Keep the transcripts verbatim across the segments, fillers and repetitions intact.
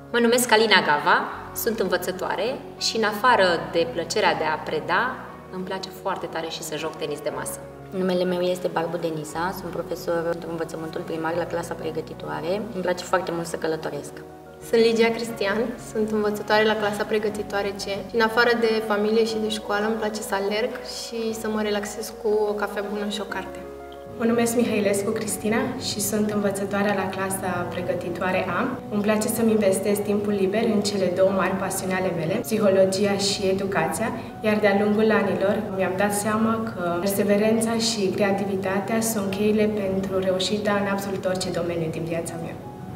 Mă numesc Alina Gava, sunt învățătoare și în afară de plăcerea de a preda, îmi place foarte tare și să joc tenis de masă. Numele meu este Barbu Denisa, sunt profesor pentru învățământul primar la clasa pregătitoare. Îmi place foarte mult să călătoresc. Sunt Ligia Cristian, sunt învățătoare la clasa pregătitoare C și în afară de familie și de școală îmi place să alerg și să mă relaxez cu o cafea bună și o carte. Mă numesc Mihailescu Cristina și sunt învățătoare la clasa pregătitoare A. Îmi place să-mi investesc timpul liber în cele două mari pasiuni ale mele, psihologia și educația, iar de-a lungul anilor mi-am dat seama că perseverența și creativitatea sunt cheile pentru reușita în absolut orice domeniu din viața mea.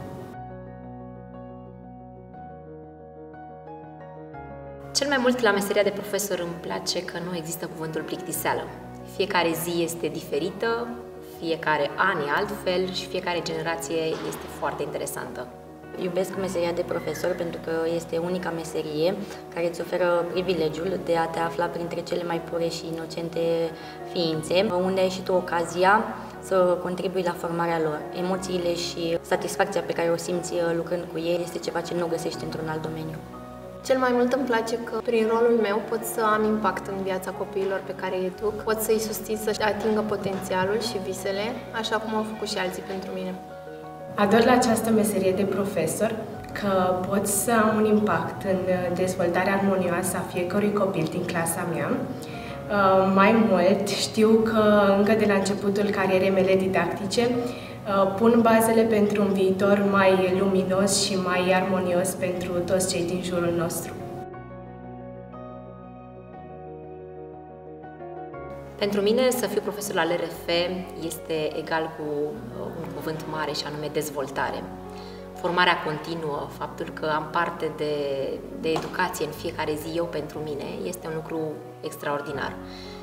Cel mai mult la meseria de profesor îmi place că nu există cuvântul plictiseală. Fiecare zi este diferită, fiecare an e altfel și fiecare generație este foarte interesantă. Iubesc meseria de profesor pentru că este unica meserie care îți oferă privilegiul de a te afla printre cele mai pure și inocente ființe, unde ai și tu ocazia să contribui la formarea lor. Emoțiile și satisfacția pe care o simți lucrând cu ei este ceva ce nu găsești într-un alt domeniu. Cel mai mult îmi place că prin rolul meu pot să am impact în viața copiilor pe care îi educ, pot să-i susțin să-și atingă potențialul și visele, așa cum au făcut și alții pentru mine. Ador la această meserie de profesor că pot să am un impact în dezvoltarea armonioasă a fiecărui copil din clasa mea. Mai mult, știu că încă de la începutul carierei mele didactice pun bazele pentru un viitor mai luminos și mai armonios pentru toți cei din jurul nostru. Pentru mine, să fiu profesor la L R F este egal cu un cuvânt mare și anume dezvoltare. Formarea continuă, faptul că am parte de, de educație în fiecare zi eu pentru mine, este un lucru extraordinar.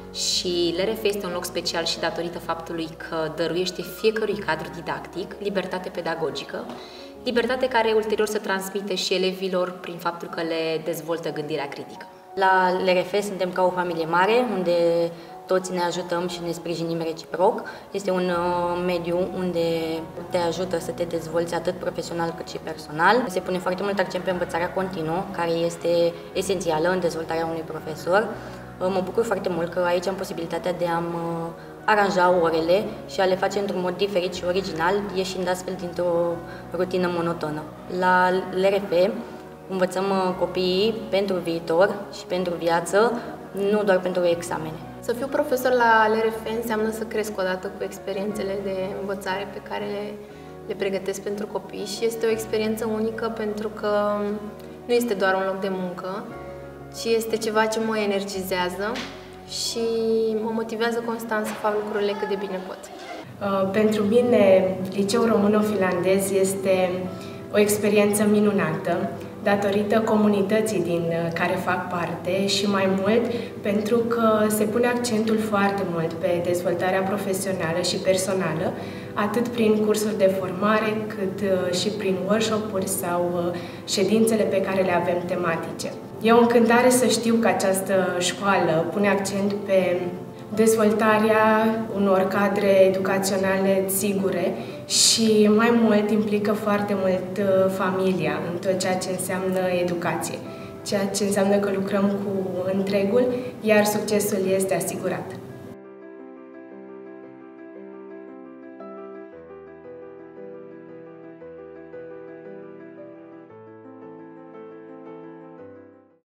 Și L R F este un loc special și datorită faptului că dăruiește fiecărui cadru didactic libertate pedagogică, libertate care ulterior se transmite și elevilor prin faptul că le dezvoltă gândirea critică. La L R F suntem ca o familie mare, unde toți ne ajutăm și ne sprijinim reciproc. Este un mediu unde te ajută să te dezvolți atât profesional cât și personal. Se pune foarte mult accent pe învățarea continuă, care este esențială în dezvoltarea unui profesor. Mă bucur foarte mult că aici am posibilitatea de a aranja orele și a le face într-un mod diferit și original, ieșind astfel dintr-o rutină monotonă. La L R F învățăm copiii pentru viitor și pentru viață, nu doar pentru examene. Să fiu profesor la L R F înseamnă să cresc odată cu experiențele de învățare pe care le, le pregătesc pentru copii și este o experiență unică pentru că nu este doar un loc de muncă, ci este ceva ce mă energizează și mă motivează constant să fac lucrurile cât de bine pot. Uh, pentru mine, Liceul Româno-Finlandez este o experiență minunată, datorită comunității din care fac parte și mai mult pentru că se pune accentul foarte mult pe dezvoltarea profesională și personală, atât prin cursuri de formare, cât și prin workshop-uri sau ședințele pe care le avem tematice. E o încântare să știu că această școală pune accent pe dezvoltarea unor cadre educaționale sigure și mai mult implică foarte mult familia în tot ceea ce înseamnă educație, ceea ce înseamnă că lucrăm cu întregul, iar succesul este asigurat.